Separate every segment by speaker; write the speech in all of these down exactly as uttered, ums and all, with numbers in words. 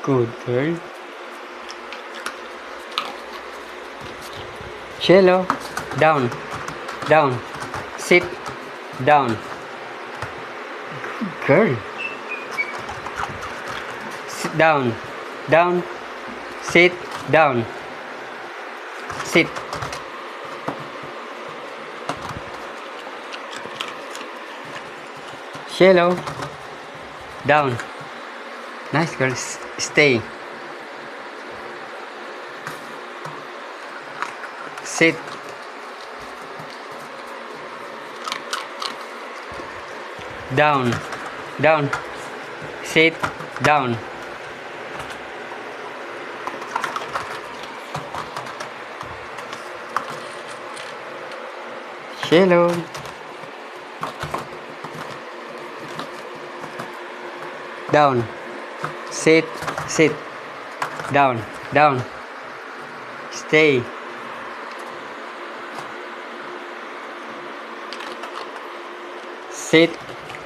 Speaker 1: Good girl. Cello, down, down, sit, down. Good girl. Sit down, down, sit, down, sit. Cello, down. Nice girl. S stay. Sit. Down, down, sit, down. Cello. Down, sit, sit, down, down, stay. Sit.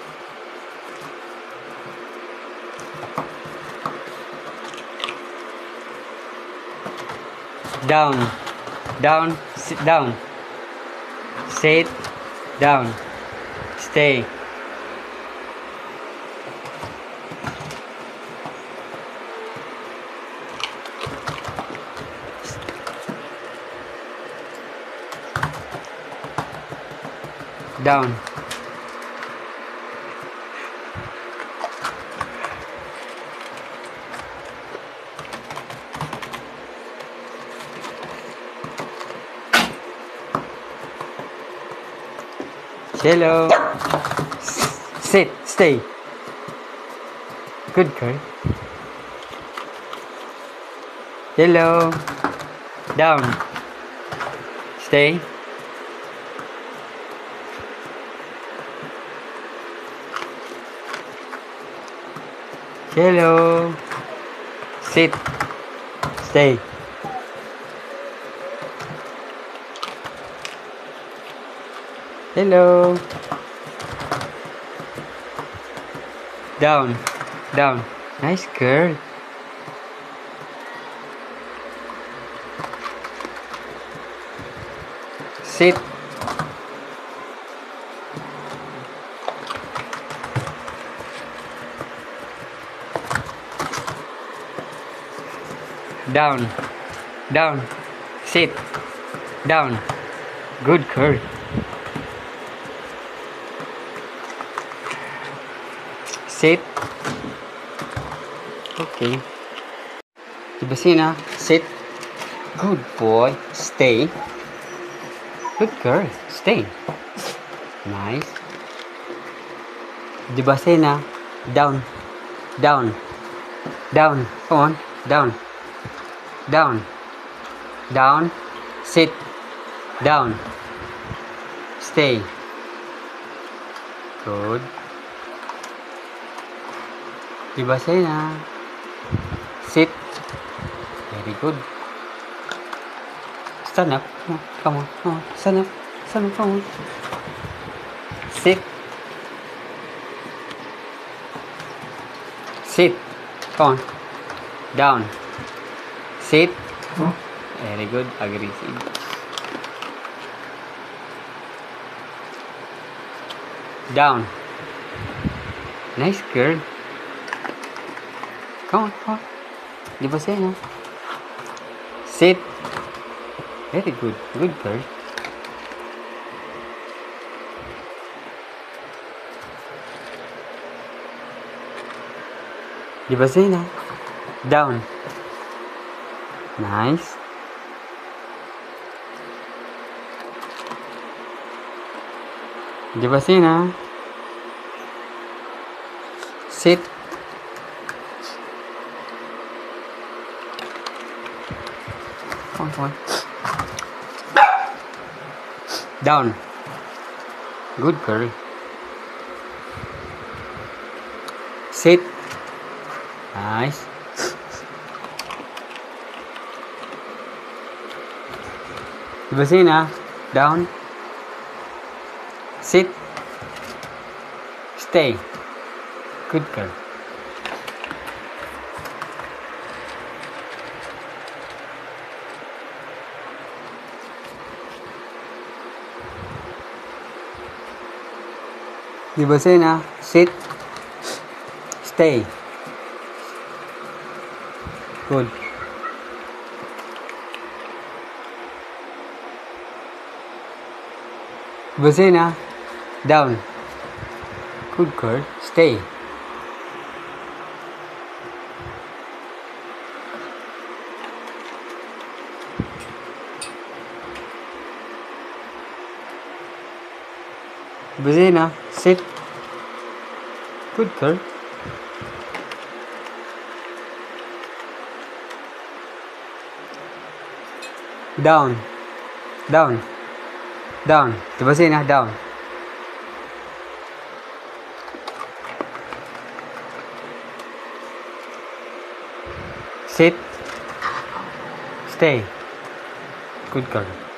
Speaker 1: Down, down, sit down. Sit, down, stay. Down. Cello. Sit, stay. Good girl. Cello. Down. Stay. Cello. Sit. Stay. Hello. Down. Down. Nice girl. Sit. Down. Down. Sit. Down. Good girl. Sit. Okay. Basina, sit. Good boy. Stay. Good girl. Stay. Nice. Basina, down. Down. Down. Come on. Down. Down. Down. Sit. Down. Stay. Good. Basina. Sit. Very good. Stand up. Come on. Come on. Stand up. Stand up. Come on. Sit. Sit. Come on. Down. Sit. Very good. Aggressive. Down. Nice girl. Come on, come on. Di ba siya? Sit. Very good. Good girl. Di ba siya? Down. Nice. Di ba siya? Sit. Come on, come on. Down. Good girl. Sit. Nice. Basina. Down. Sit. Stay. Good girl. Dibasahin ha. Sit. Stay. Good. Dibasahin ha. Down. Good girl. Stay. Dibasahin ha. Sit. Good girl. Down. Down. Down. Dibasahin ha. Down. Sit. Stay. Good girl.